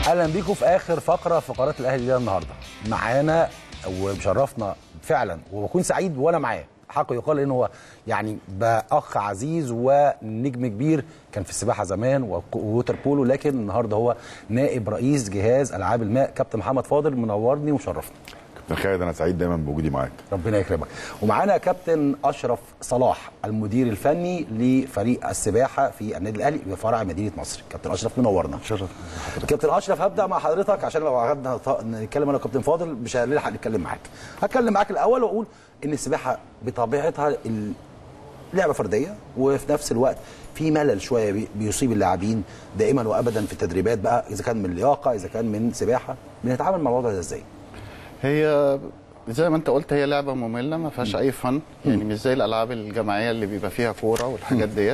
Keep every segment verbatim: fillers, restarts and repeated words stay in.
اهلا بيكم في اخر فقره في فقرات الاهلي دي النهارده. معانا ومشرفنا فعلا وبكون سعيد وانا معاه، حقه يقال انه هو يعني بقى اخ عزيز ونجم كبير، كان في السباحه زمان ووتر بولو، لكن النهارده هو نائب رئيس جهاز العاب الماء. كابتن محمد فاضل منورني ومشرفني. كابتن خالد انا سعيد دايما بوجودي معاك. ربنا يكرمك. ومعانا كابتن اشرف صلاح المدير الفني لفريق السباحه في النادي الاهلي بفرع مدينه نصر. كابتن اشرف منورنا. شرف. كابتن اشرف هبدا مع حضرتك عشان لو قعدنا نتكلم انا وكابتن فاضل مش هنلحق نتكلم معاك. هتكلم معاك الاول واقول ان السباحه بطبيعتها لعبه فرديه، وفي نفس الوقت في ملل شويه بيصيب اللاعبين دائما وابدا في التدريبات، بقى اذا كان من لياقه اذا كان من سباحه. بنتعامل مع الموضوع ده ازاي؟ هي زي ما انت قلت هي لعبه ممله ما فيهاش اي فن، يعني مش زي الالعاب الجماعيه اللي بيبقى فيها كوره والحاجات ديت.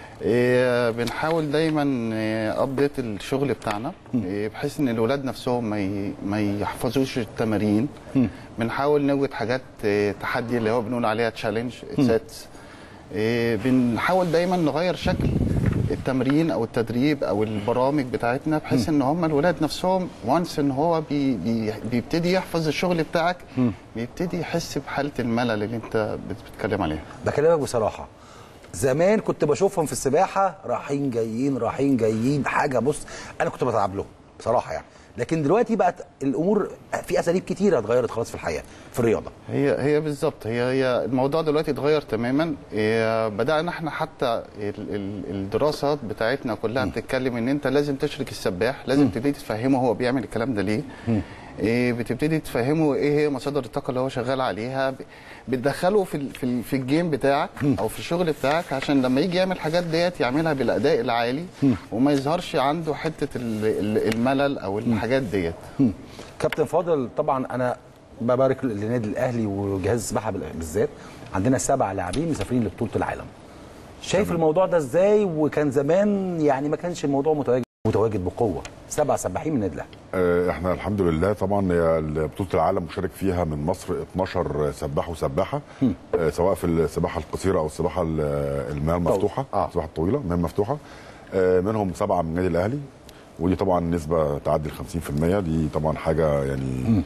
إيه بنحاول دايما ابديت الشغل بتاعنا إيه بحيث ان الاولاد نفسهم ما ما يحفظوش التمارين. بنحاول نوجد حاجات إيه تحدي اللي هو بنقول عليها تشالنج سيتس. إيه بنحاول دايما نغير شكل التمرين او التدريب او البرامج بتاعتنا بحيث ان هم الولاد نفسهم وانس ان هو بي بي بيبتدي يحفظ الشغل بتاعك بيبتدي يحس بحاله الملل اللي انت بتتكلم عليها. بكلمك بصراحه، زمان كنت بشوفهم في السباحه رايحين جايين رايحين جايين حاجه، بص انا كنت بتعب لهم بصراحه يعني، لكن دلوقتي بقت الامور في اساليب كتيره اتغيرت خلاص في الحياه في الرياضه. هي هي بالظبط هي هي الموضوع دلوقتي اتغير تماما. بدانا احنا حتى الدراسات بتاعتنا كلها بتتكلم ان انت لازم تشرك السباح، لازم تبتدي تفهمه هو بيعمل الكلام ده ليه. إيه بتبتدي تفهمه ايه هي مصادر الطاقه اللي هو شغال عليها، بتدخله في في في الجيم بتاعك او في الشغل بتاعك عشان لما يجي يعمل الحاجات ديت يعملها بالاداء العالي وما يظهرش عنده حته الملل او الحاجات ديت. كابتن فاضل، طبعا انا ببارك للنادي الاهلي وجهاز السباحه بالذات، عندنا سبع لاعبين مسافرين لبطوله العالم. شايف الموضوع ده ازاي؟ وكان زمان يعني ما كانش الموضوع متواجد متواجد بقوه، سبع سباحين من النادي الاهلي. احنا الحمد لله طبعا بطوله العالم مشارك فيها من مصر اتناشر سباح وسباحه، اه سواء في السباحه القصيره او السباحه المياه المفتوحه، آه. السباحه الطويله المياه المفتوحه، اه منهم سبعه من النادي الاهلي، ودي طبعا نسبه تعدي ال خمسين في المية. دي طبعا حاجه يعني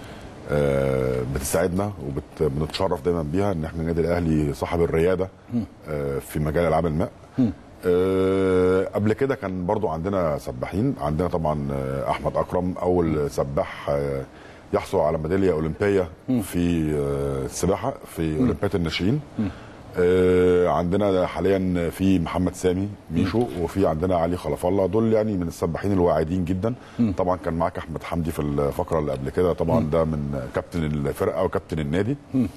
اه بتساعدنا وبنتشرف دايما بيها ان احنا النادي الاهلي صاحب الرياده اه في مجال العاب الماء. أه قبل كده كان برضو عندنا سباحين، عندنا طبعا احمد اكرم اول سباح أه يحصل على ميداليه اولمبيه في أه السباحه في اولمبياد الناشئين. أه عندنا حاليا في محمد سامي ميشو، وفي عندنا علي خلف الله، دول يعني من السباحين الواعدين جدا. طبعا كان معاك احمد حمدي في الفقره اللي قبل كده، طبعا ده من كابتن الفرقه وكابتن النادي.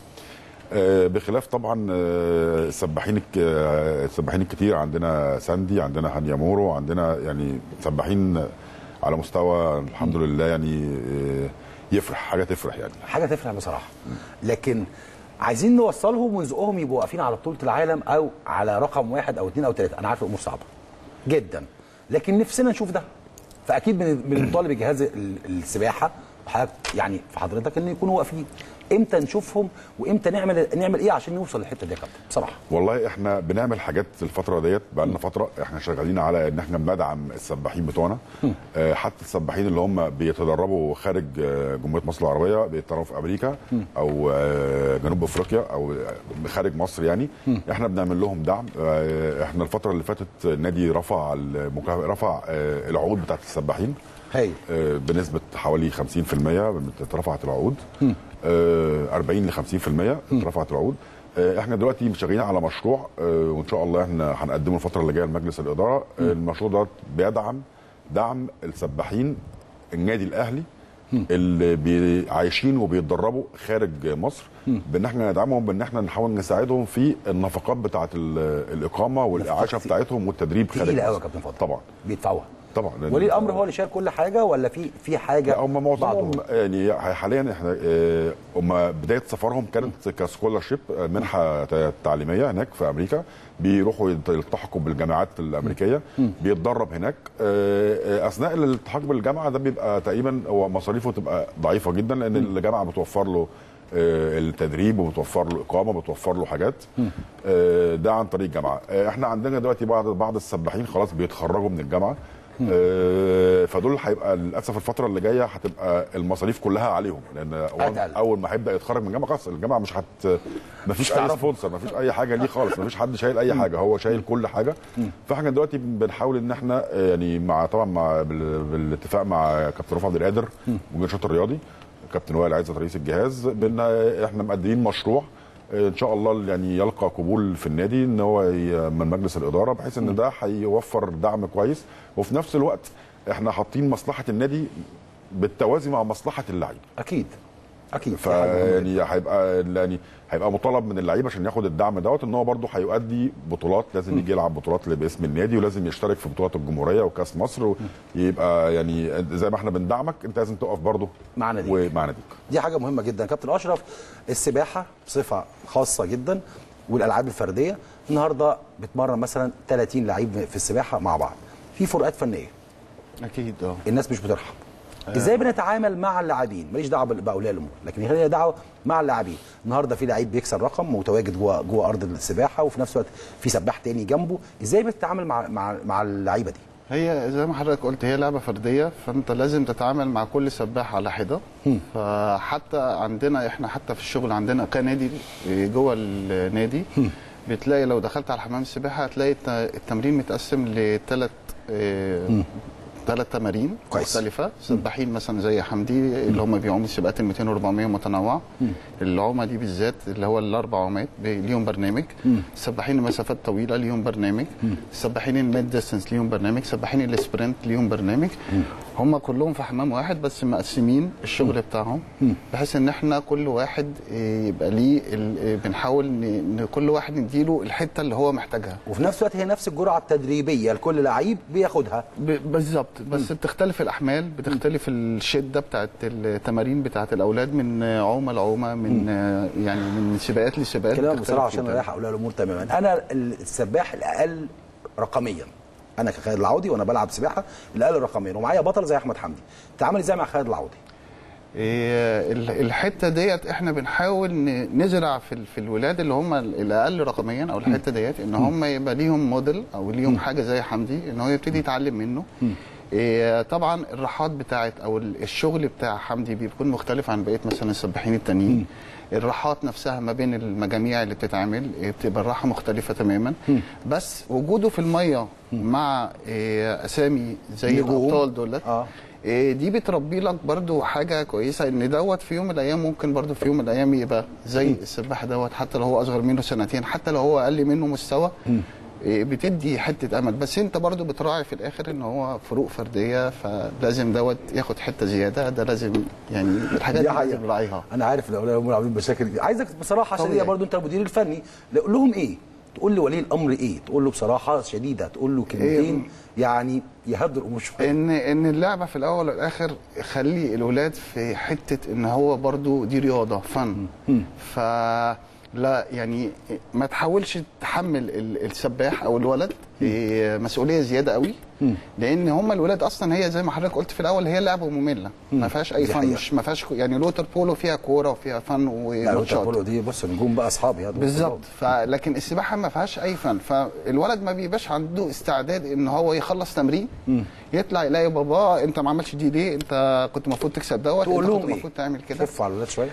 بخلاف طبعا السباحين السباحين الكتير، عندنا ساندي، عندنا هانيا مورو، عندنا يعني سباحين على مستوى الحمد لله يعني يفرح، حاجه تفرح يعني حاجه تفرح بصراحه. لكن عايزين نوصلهم ونزقهم يبقوا واقفين على بطوله العالم او على رقم واحد او اثنين او ثلاثه. انا عارف الامور صعبه جدا، لكن نفسنا نشوف ده. فاكيد بنطالب جهاز السباحه يعني في حضرتك ان يكونوا واقفين. امتى نشوفهم وامتى نعمل نعمل ايه عشان نوصل للحته دي يا كابتن بصراحه؟ والله احنا بنعمل حاجات الفتره ديت بقى لنا فتره، احنا شغالين على ان احنا بندعم السباحين بتوعنا. اه حتى السباحين اللي هم بيتدربوا خارج جمهوريه مصر العربيه، بيتدربوا في امريكا او اه جنوب افريقيا او خارج مصر يعني، احنا بنعمل لهم دعم. اه احنا الفتره اللي فاتت النادي رفع المكافاه رفع اه العقود بتاعت السباحين هي اه بنسبه حوالي خمسين في المية اترفعت العقود، أربعين ل خمسين في المية اترفعت العقود. احنا دلوقتي شغالين على مشروع وان شاء الله احنا هنقدمه الفتره اللي جايه لمجلس الاداره. المشروع ده بيدعم دعم السباحين النادي الاهلي اللي عايشين وبيتدربوا خارج مصر، بان احنا ندعمهم، بان احنا نحاول نساعدهم في النفقات بتاعه الاقامه والاعاشه بتاعتهم والتدريب خارج مصر. قوي يا كابتن فاضل. طبعا بيدفعوها طبعا. ولي الامر هو اللي شايل كل حاجه ولا في في حاجه؟ هم معظمهم يعني حاليا احنا هم بدايه سفرهم كانت كسكولرشيب، منحه تعليميه هناك في امريكا، بيروحوا يلتحقوا بالجامعات الامريكيه، بيتدرب هناك. اثناء الالتحاق بالجامعه ده بيبقى تقريبا هو مصاريفه تبقى ضعيفه جدا، لان الجامعه بتوفر له التدريب وبتوفر له اقامه، بتوفر له حاجات ده عن طريق الجامعه. احنا عندنا دلوقتي بعض بعض السباحين خلاص بيتخرجوا من الجامعه، آه فدول هيبقى للاسف الفتره اللي جايه هتبقى المصاريف كلها عليهم، لان أدل. اول ما هيبدا يتخرج من الجامعه خلاص الجامعه مش هت مفيش اي سبونسر، مفيش اي حاجه ليه خالص، مفيش حد شايل اي حاجه، هو شايل كل حاجه. فاحنا دلوقتي بنحاول ان احنا يعني مع طبعا مع بالاتفاق مع كابتن رفعت عبد القادر مدير النشاط الرياضي، كابتن وائل عزت رئيس الجهاز، بان احنا مقدمين مشروع ان شاء الله يعني يلقى قبول في النادي ان هو من مجلس الاداره، بحيث ان ده هيوفر دعم كويس، وفي نفس الوقت احنا حاطين مصلحه النادي بالتوازي مع مصلحه اللعيب. اكيد اكيد. فيعني هيبقى يعني هيبقى مطالب من اللعيب عشان ياخد الدعم دوت ان هو برده هيؤدي بطولات، لازم يجي يلعب بطولات اللي باسم النادي، ولازم يشترك في بطولات الجمهوريه وكاس مصر، ويبقى يعني زي ما احنا بندعمك انت لازم تقف برده مع ناديك ومع ناديك. دي حاجه مهمه جدا. كابتن اشرف، السباحه بصفه خاصه جدا والالعاب الفرديه النهارده بتمرن مثلا ثلاثين لعيب في السباحه مع بعض، في فروقات فنيه اكيد. اه الناس مش بترحب. ازاي بنتعامل مع اللاعبين؟ ماليش دعوه باولياء الامور، لكن هي دعوه مع اللاعبين. النهارده في لعيب بيكسر رقم متواجد جوه جوه ارض السباحه، وفي نفس الوقت في سباح تاني جنبه، ازاي بتتعامل مع مع مع اللعيبه دي؟ هي زي ما حضرتك قلت هي لعبه فرديه، فانت لازم تتعامل مع كل سباح على حده. فحتى عندنا احنا حتى في الشغل عندنا كنادي جوه النادي بتلاقي لو دخلت على حمام السباحه هتلاقي التمرين متقسم لثلاث ثلاث تمارين مختلفه. سباحين مثلا زي حمدي اللي هم بيعوموا السباقات ال مئتين وأربعمية متنوعه، العومه دي بالذات اللي هو الاربع عومات ليهم برنامج. السباحين المسافات طويله ليهم برنامج، السباحين الميد ديستنس ليهم برنامج، سباحين السبرنت ليهم برنامج. هم كلهم في حمام واحد بس مقسمين الشغل بتاعهم، بحيث ان احنا كل واحد يبقى ليه بنحاول ان كل واحد نديله الحته اللي هو محتاجها، وفي نفس الوقت هي نفس الجرعه التدريبيه لكل لعيب بياخدها بالظبط. بس م. بتختلف الاحمال، بتختلف الشده بتاعت التمارين بتاعت الاولاد من عومه لعومه، من م. يعني من سباقات لسباقات. كلام بصراحه عشان رايح اقول الامور تماما. انا السباح الاقل رقميا، انا كخالد العوضي وانا بلعب سباحه الاقل رقميا ومعايا بطل زي احمد حمدي، تعامل ازاي مع خالد العوضي؟ إيه الحته ديت احنا بنحاول نزرع في في الولاد اللي هم الاقل رقميا او الحته ديت ان هم يبقى ليهم موديل او ليهم حاجه زي حمدي ان هو يبتدي يتعلم منه. إيه طبعا الراحات بتاعت او الشغل بتاع حمدي بيكون مختلف عن بقيه مثلا السباحين التانيين. الراحات نفسها ما بين المجاميع اللي بتتعمل بتبقى الراحه مختلفه تماما، بس وجوده في الميه مع إيه اسامي زي الابطال دولت آه. إيه دي بتربي لك برضو حاجه كويسه، ان دوت في يوم من الايام ممكن برضو في يوم من الايام يبقى زي السباح دوت، حتى لو هو اصغر منه سنتين، حتى لو هو اقل منه مستوى. بتدي حته امل، بس انت برضو بتراعي في الاخر ان هو فروق فرديه، فلازم دوت ياخد حته زياده، ده لازم يعني الحاجات دي لازم نراعيها. انا عارف الاولياء الامور عاملين مشاكل دي، عايزك بصراحه عشان هي برضو انت المدير الفني، قول لهم ايه؟ تقول لي ولي الامر ايه؟ تقول له بصراحه شديده، تقول له كلمتين إيه؟ يعني يهدوا الامور شويه. ان ان اللعبه في الاول والاخر خلي الولاد في حته ان هو برضو دي رياضه فن، ف لا يعني ما تحاولش تحمل السباح او الولد مسؤوليه زياده قوي، لان هم الولاد اصلا هي زي ما حضرتك قلت في الاول هي لعبه ممله ما فيهاش اي فن، مش ما فيهاش يعني لوتر بولو فيها كوره وفيها فن وماتشات. لوتر بولو دي بص نجوم بقى اصحابي بالظبط، فلكن السباحه ما فيهاش اي فن، فالولد ما بيبقاش عنده استعداد ان هو يخلص تمرين يطلع يلاقي بابا انت ما عملتش دي ليه؟ انت كنت المفروض تكسب دوت، انت كنت المفروض تعمل كده. خفوا على الولاد شويه،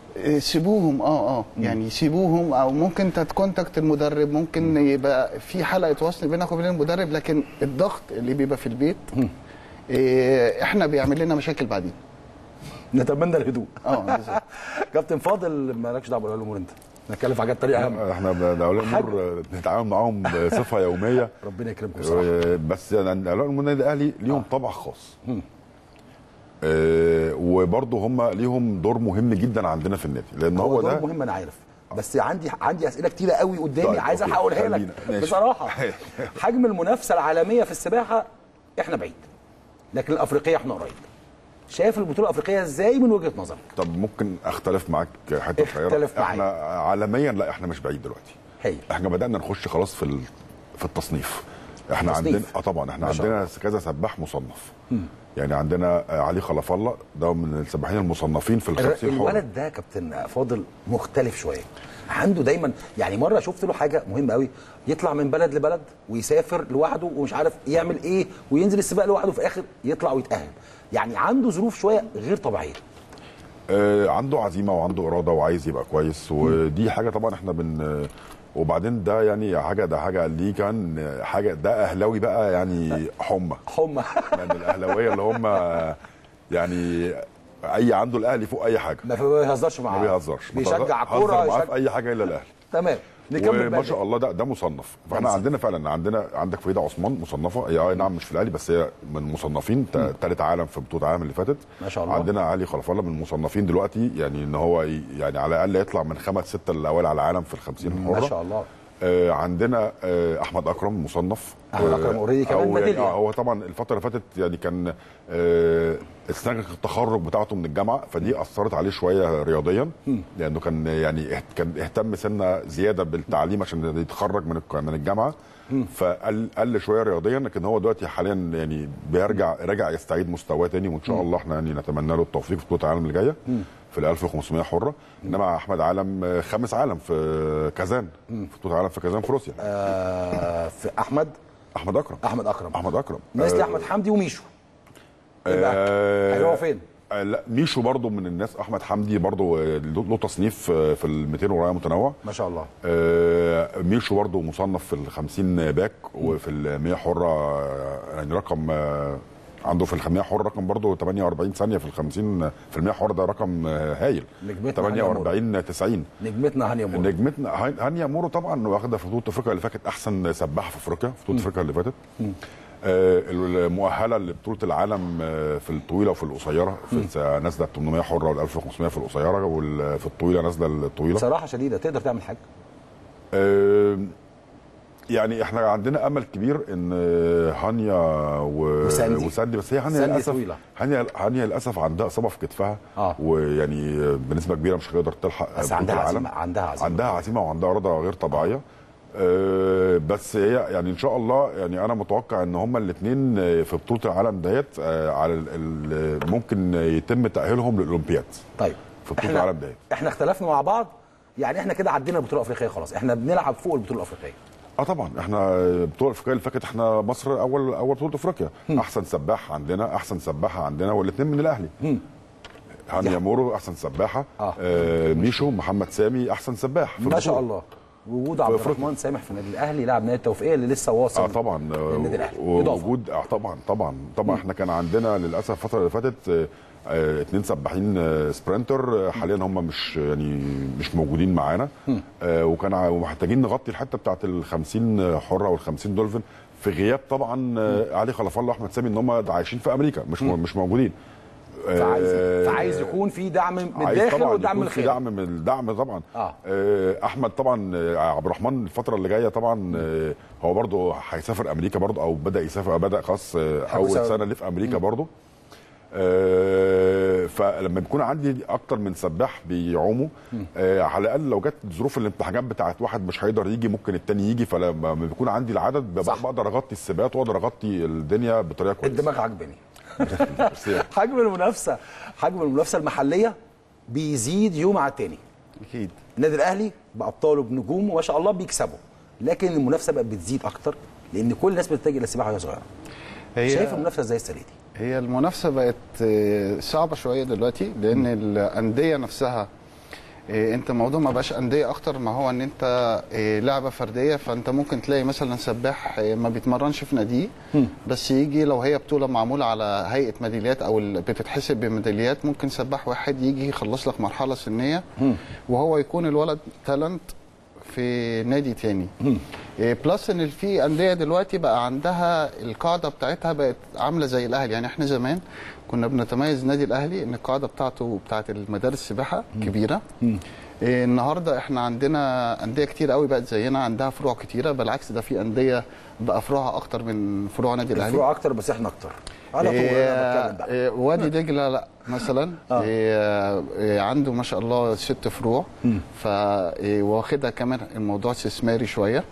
سيبوهم اه اه يعني سيبوهم، او ممكن تتكونتاكت المدرب، ممكن يبقى في حلقه وصل بينك وبين المدرب، لكن الضغط اللي بيبقى في البيت إيه احنا بيعمل لنا مشاكل بعدين. نتمنى الهدوء. اه بالظبط. كابتن فاضل مالكش دعوه باولياء الامور، انت نتكلم في حاجات طريقه اهم. احنا اولياء الامور بنتعامل معاهم بصفه يوميه. ربنا يكرمكم صراحه. بس اولياء الامور النادي الاهلي ليهم طبع خاص. آه وبرضه هم ليهم دور مهم جدا عندنا في النادي، لان هو, هو دور ده مهم. انا عارف، بس عندي عندي اسئله كتيره قوي قدامي طيب عايز اقولها لك بصراحه. حجم المنافسه العالميه في السباحه احنا بعيد، لكن الافريقيه احنا قريب. شايف البطوله الافريقيه ازاي من وجهه نظرك؟ طب ممكن اختلف معاك حته صغيره. اختلف معاك. احنا عالميا لا احنا مش بعيد دلوقتي. هي احنا بدانا نخش خلاص في في التصنيف. احنا تصنيف. عندنا اه طبعا احنا عندنا الله. كذا سباح مصنف. م. يعني عندنا علي خلف الله ده من السباحين المصنفين في الخمسين حر. الولد ده كابتن فاضل مختلف شويه، عنده دايما يعني مره شفت له حاجه مهمه قوي، يطلع من بلد لبلد ويسافر لوحده ومش عارف يعمل ايه وينزل السباق لوحده في الاخر يطلع ويتاهل، يعني عنده ظروف شويه غير طبيعيه. آه عنده عزيمه وعنده اراده وعايز يبقى كويس، ودي حاجه طبعا احنا بن وبعدين ده يعني حاجه ده حاجه ليه كان حاجه ده اهلاوي بقى يعني حمى حمى يعني الاهلاويه اللي هم يعني اي عنده الاهلي فوق اي حاجه، ما بيهزرش معاه، ما بيهزرش بيشجع كوره معاه في اي حاجه الا الاهلي. تمام نكمل ما شاء الله ده ده مصنف. فاحنا عندنا فعلا عندنا عندك فريده عثمان مصنفه، هي نعم مش في الاهلي بس هي من المصنفين ثالث عالم في بطوله العالم اللي فاتت ما شاء الله. عندنا علي خلف الله من المصنفين دلوقتي، يعني ان هو يعني على الاقل يطلع من خمس سته الاوائل على العالم في الخمسين حره ما شاء الله. آه عندنا آه احمد اكرم مصنف. احمد اكرم اوريدي كمان ميداليه. يعني هو طبعا الفتره اللي فاتت يعني كان آه استنجد التخرج بتاعته من الجامعه، فدي اثرت عليه شويه رياضيا لانه يعني كان يعني كان اهتم سنه زياده بالتعليم عشان يتخرج من من الجامعه، فقل قل شويه رياضيا، لكن هو دلوقتي حاليا يعني بيرجع رجع يستعيد مستواه تاني، وان شاء الله احنا يعني نتمنى له التوفيق في بطوله العالم اللي جايه في ال ألف وخمسمائة حره. انما احمد عالم خامس عالم في كازان، في بطوله العالم في كازان في روسيا. آه في احمد احمد اكرم احمد اكرم احمد اكرم مثل آه احمد حمدي وميشو. آه هيروحوا فين؟ آه لا ميشو برضو من الناس. احمد حمدي برضو له تصنيف في ال مئتين ورايا متنوع ما شاء الله. آه ميشو برضو مصنف في ال خمسين باك وفي ال مئة حره، يعني رقم آه عنده في ال مئة حره رقم برضو ثمانية وأربعين ثانيه في ال خمسين في ال مئة حره، ده رقم هايل. ثمانية وأربعين تسعين. نجمتنا هانيا مورو نجمتنا هانيا مورو طبعا واخده في بطوله افريقيا اللي فاتت احسن سباحه في افريقيا في بطوله افريقيا اللي فاتت. آه المؤهله لبطوله العالم آه في الطويله وفي القصيره، في نازله ثمانمائة حره وال ألف وخمسمائة في القصيره، وفي الطويله نازله الطويله. بصراحه شديده تقدر تعمل حاجه. آه يعني احنا عندنا امل كبير ان هانيا و... وساندي. وساندي بس هي هانيا للاسف هانيا هانيا للاسف عندها اصابه في كتفها آه. ويعني بنسبه كبيره مش هتقدر تلحق بس عندها عزيمه عندها عزيمه عندها عزيمه وعندها اراده غير طبيعيه. آه بس هي يعني ان شاء الله يعني انا متوقع ان هما الاثنين في بطوله العالم ديت آه على ال ال ممكن يتم تاهيلهم للاولمبياد. طيب في بطوله العالم ديت احنا اختلفنا مع بعض، يعني احنا كده عدينا البطوله الافريقيه خلاص، احنا بنلعب فوق البطوله الافريقيه. اه طبعا احنا البطوله الافريقيه اللي فاتت احنا مصر اول اول بطوله افريقيا، احسن سباح عندنا احسن سباحه عندنا والاثنين من الاهلي. هانيا مورو احسن سباحه آه. آه ميشو محمد سامي احسن سباح ما شاء الله. وجود عبد الرحمن سامح في النادي الاهلي لاعب نادي التوفيقيه اللي لسه واصل اه طبعا النادي الاهلي وجود اه طبعا طبعا طبعا احنا كان عندنا للاسف الفتره اللي فاتت آه آه اتنين سباحين آه سبرنتر آه حاليا هم مش يعني مش موجودين معانا، آه وكان ومحتاجين نغطي الحته بتاعت ال خمسين حره وال خمسين دولفين في غياب طبعا آه علي خلف الله واحمد سامي ان هم عايشين في امريكا مش م. مش موجودين. فعايز فعايز يكون في دعم من الداخل ودعم من الخارج. في دعم من الدعم طبعا. آه. احمد طبعا عبد الرحمن الفتره اللي جايه طبعا هو برضه هيسافر امريكا برضه او بدا يسافر بدا خلاص اول سنه ليه في امريكا برضه. آه فلما بيكون عندي اكتر من سباح بيعوموا آه على الاقل لو جت ظروف الامتحانات بتاعت واحد مش هيقدر يجي ممكن التاني يجي، فلما بيكون عندي العدد بقدر اغطي السباقات واقدر اغطي الدنيا بطريقه كويسه. الدماغ عجبني. حجم المنافسه حجم المنافسه المحليه بيزيد يوم على التاني. اكيد النادي الاهلي بابطاله بنجومه ما شاء الله بيكسبوا، لكن المنافسه بقت بتزيد اكتر لان كل الناس بتتجه للسباحه وهي صغيره. شايف المنافسه ازاي السنه دي؟ هي المنافسه بقت صعبه شويه دلوقتي لان الانديه نفسها انت الموضوع ما بقاش انديه اكتر ما هو ان انت لعبه فرديه، فانت ممكن تلاقي مثلا سباح ما بيتمرنش في ناديه بس يجي لو هي بطوله معموله على هيئه ميداليات او بتتحسب بميداليات ممكن سباح واحد يجي يخلص لك مرحله سنيه وهو يكون الولد تالنت في نادي تاني. بلس ان في انديه دلوقتي بقى عندها القاعده بتاعتها بقت عامله زي الاهلي، يعني احنا زمان كنا بنتميز النادي الاهلي ان القاعده بتاعته بتاعت المدارس السباحه كبيره. إيه النهارده احنا عندنا انديه كتير قوي بقت زينا عندها فروع كتيره، بالعكس ده في انديه بقى فروعها اكتر من فروع النادي الاهلي. فروع اكتر بس احنا اكتر. على طول إيه انا بتكلم بقى. إيه وادي دجله لا مثلا آه. إيه إيه عنده ما شاء الله ست فروع ف واخدها كمان الموضوع استثماري شويه،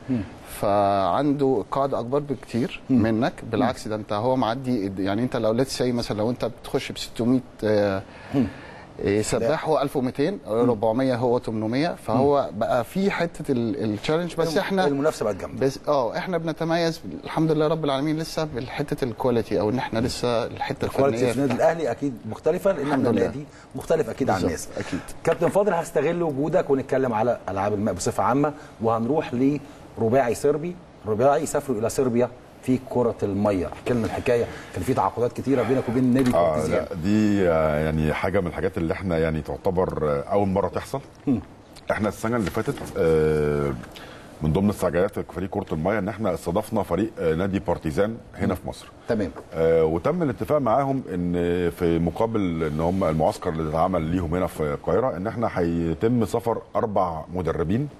فعنده قاعده اكبر بكتير منك. بالعكس ده انت هو معدي، يعني انت لو ليتس سي مثلا لو انت بتخش ب ستمية آه سباح هو ألف ومئتين، أربعمية هو ثمانمية، فهو بقى في حته التشالنج. بس احنا المنافسه بقت جامده، بس اه احنا بنتميز الحمد لله رب العالمين لسه بالحته الكواليتي، او ان احنا لسه الحته الكواليتي في النادي الاهلي اكيد مختلفه، لان احنا النادي مختلف اكيد عن الناس. اكيد. كابتن فاضل، هستغل وجودك ونتكلم على العاب الماء بصفه عامه، وهنروح لرباعي صربي، رباعي سافروا الى صربيا في كرة المية. احكي لنا الحكايه، كان في تعاقدات كتيره بينك وبين النادي البارتيزان. آه دي آه يعني حاجه من الحاجات اللي احنا يعني تعتبر آه اول مره تحصل. م. احنا السنه اللي فاتت آه من ضمن استعجالات فريق كرة المية ان احنا استضفنا فريق آه نادي بارتيزان هنا م. في مصر. تمام. آه وتم الاتفاق معاهم ان في مقابل ان هم المعسكر اللي اتعمل ليهم هنا في القاهره ان احنا هيتم سفر اربع مدربين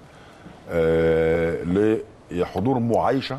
آه لحضور معايشه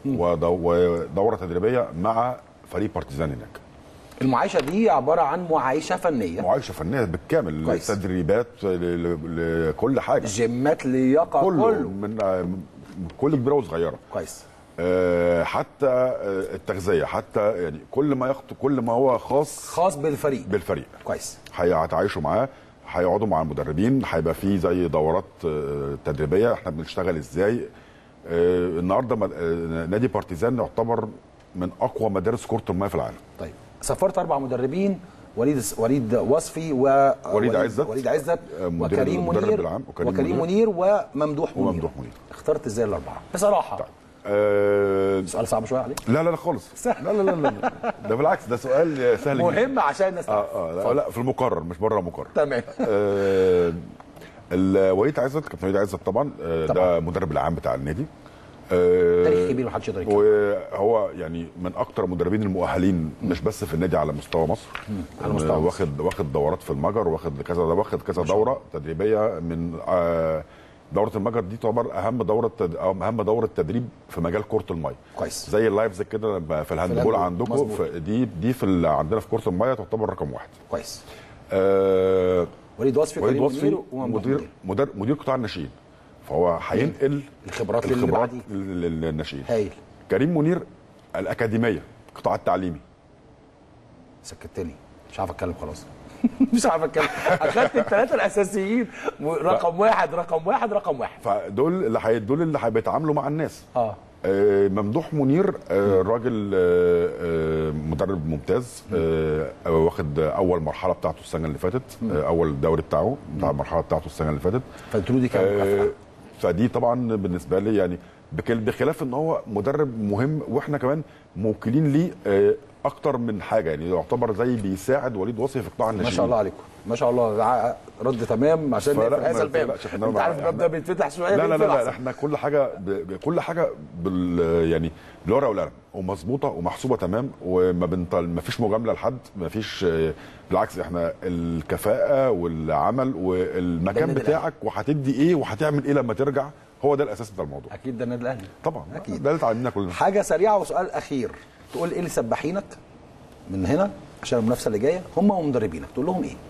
ودوره تدريبيه مع فريق بارتيزان هناك. المعايشه دي عباره عن معايشه فنيه، معايشه فنيه بالكامل، كويس. تدريبات لكل حاجه، جيمات، لياقه، كله, كله. من كل كبيره وصغيره. كويس. أه حتى التغذيه، حتى يعني كل ما يخطو كل ما هو خاص خاص بالفريق بالفريق كويس. هيتعايشوا معاه، هيقعدوا مع المدربين، هيبقى فيه زي دورات تدريبيه احنا بنشتغل ازاي. آه النهارده آه نادي بارتيزان يعتبر من اقوى مدارس كره الماء في العالم. طيب سافرت اربع مدربين، وليد وليد وصفي و وليد عزت وليد عزت وكريم منير العام وكريم, وكريم منير وممدوح منير. وممدوح منير. اخترت ازاي الاربعه بصراحه؟ طيب. أه سؤال صعب شويه عليك؟ لا لا لا خالص. سهل. لا لا لا لا ده بالعكس، ده سؤال سهل جدا مهم عشان الناس تعرف. اه اه لا, لا في المقرر مش بره المقرر. تمام. آه وليد عزت، كابتن وليد عزت طبعا, آه طبعا ده مدرب العام بتاع النادي، آه تاريخ كبير محدش يقدر يتكلم. وهو يعني من اكتر المدربين المؤهلين مش بس في النادي على مستوى مصر، على مستوى واخد مصر. واخد دورات في المجر، واخد كذا واخد كذا دوره تدريبيه من آه دوره المجر دي تعتبر اهم دوره تد... اهم دوره تدريب في مجال كره الميه. كويس. زي اللايفز كده في الهاندبول عندكم، دي دي في عندنا في كره الميه تعتبر رقم واحد. كويس. آه وليد وصفي وليد وصفي مدير مدير مدير قطاع الناشئين، فهو هينقل الخبرات الخبرات للناشئين. هايل. كريم منير الاكاديميه، القطاع التعليمي. سكتني مش عارف اتكلم خلاص. مش عارف اتكلم، اخدت الثلاثه الاساسيين، رقم واحد رقم واحد رقم واحد، فدول اللي هي دول اللي هيتعاملوا مع الناس. اه آه ممدوح منير آه راجل آه آه مدرب ممتاز، آه واخد اول مرحله بتاعته السنه اللي فاتت، آه اول دوري بتاعه بتاع المرحله بتاعته السنه اللي فاتت. فانتوا دي كام مكافاه؟ آه فدي طبعا بالنسبه لي يعني بخلاف ان هو مدرب مهم، واحنا كمان موكلين ليه آه اكتر من حاجه، يعني يعتبر زي بيساعد وليد وصفي في قطاع الناشئين. ما شاء الله عليكم، ما شاء الله، رد تمام عشان نقفل هذا الباب. انت عارف الباب ده بيتفتح شويه. لا لا لا, لا احنا كل حاجه ب... كل حاجه بال يعني بالورقه والقلم ومظبوطه ومحسوبه تمام، وما بنط... ما فيش مجامله لحد، ما فيش، بالعكس احنا الكفاءه والعمل والمكان بتاعك وهتدي ايه وهتعمل ايه لما ترجع، هو ده الاساس بتاع الموضوع. اكيد ده النادي الاهلي طبعا، اكيد ده اللي اتعلمناه كلنا. حاجه سريعه وسؤال اخير، تقول ايه لسباحينك من هنا عشان المنافسه اللي جايه هم ومدربينك، تقول لهم ايه؟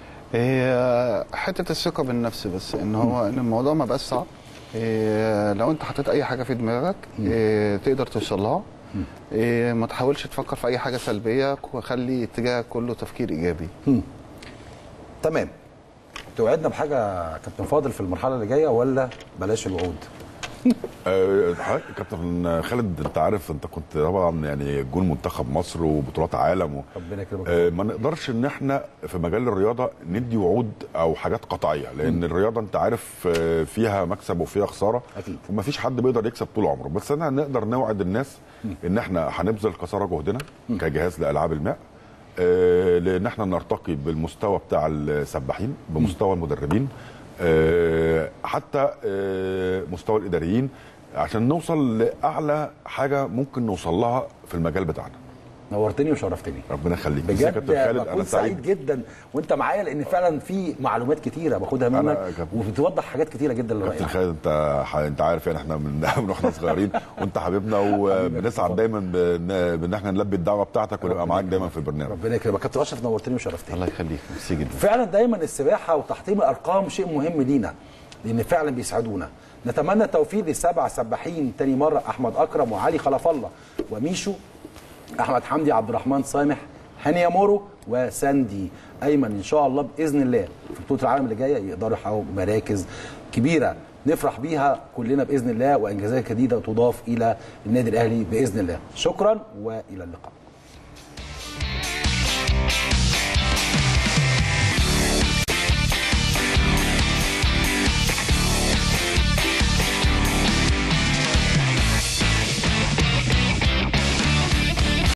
هي حته الثقه بالنفس، بس ان هو ان الموضوع ما بقاش صعب. إيه لو انت حطيت اي حاجه في دماغك إيه تقدر توصل لها. إيه ما تحاولش تفكر في اي حاجه سلبيه، وخلي اتجاهك كله تفكير ايجابي. مم. تمام. توعدنا بحاجه كابتن فاضل في المرحله اللي جايه ولا بلاش الوعود؟ آه كابتن خالد، انت عارف انت كنت طبعا يعني جون منتخب مصر وبطولات عالم و... ربنا يكرمك. آه ما نقدرش ان احنا في مجال الرياضه ندي وعود او حاجات قطعيه، لان م. الرياضه انت عارف فيها مكسب وفيها خساره اكيد، وما فيش حد بيقدر يكسب طول عمره، بس انا نقدر نوعد الناس م. ان احنا هنبذل قصارى جهدنا م. كجهاز لالعاب الماء، آه لان احنا نرتقي بالمستوى بتاع السباحين، بمستوى المدربين، آه حتى آه مستوى الاداريين، عشان نوصل لاعلى حاجه ممكن نوصل لها في المجال بتاعنا. نورتني وشرفتني. ربنا يخليك بجد كابتن خالد، انا سعيد جدا وانت معايا، لان فعلا في معلومات كتيره باخدها منك وبتوضح حاجات كتيره جدا للرأي. كابتن خالد، انت انت عارف يعني احنا من من واحنا صغيرين وانت حبيبنا، وبنسعد دايما بان احنا نلبي الدعوه بتاعتك ونبقى معاك دايما في البرنامج. ربنا يكرمك كابتن اشرف، نورتني وشرفتني. الله يخليك، ميرسي جدا. فعلا دايما السباحه وتحطيم الارقام شيء مهم لينا، لان فعلا بيسعدونا، نتمنى التوفيق للسبع سباحين تاني مره، احمد اكرم وعلي خلف الله وميشو، احمد حمدي، عبد الرحمن سامح، هاني مورو وساندي ايمن. ان شاء الله باذن الله في بطوله العالم اللي جايه يقدروا يحققوا مراكز كبيره نفرح بيها كلنا باذن الله، وانجازات جديده تضاف الى النادي الاهلي باذن الله. شكرا والى اللقاء.